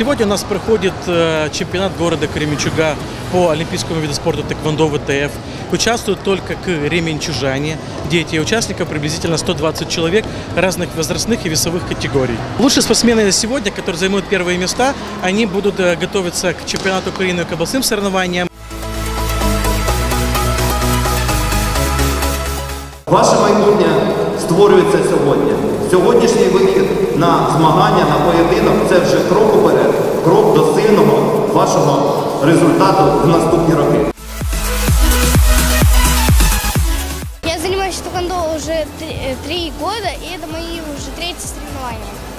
Сегодня у нас проходит чемпионат города Кременчуга по олимпийскому виду спорта тэквондо ВТФ. Участвуют только кременчужане. Дети участников приблизительно 120 человек разных возрастных и весовых категорий. Лучшие спортсмены сегодня, которые займут первые места, они будут готовиться к чемпионату Украины к областным соревнованиям. Ваше майбутнє створюється сьогодні. Сьогоднішній вихід на змагання, на поєдинок – це вже крок уперед, крок до сильного вашого результату в наступні роки. Я занимаюсь тэквондо уже 3 года, и это мои уже 3-е соревнования.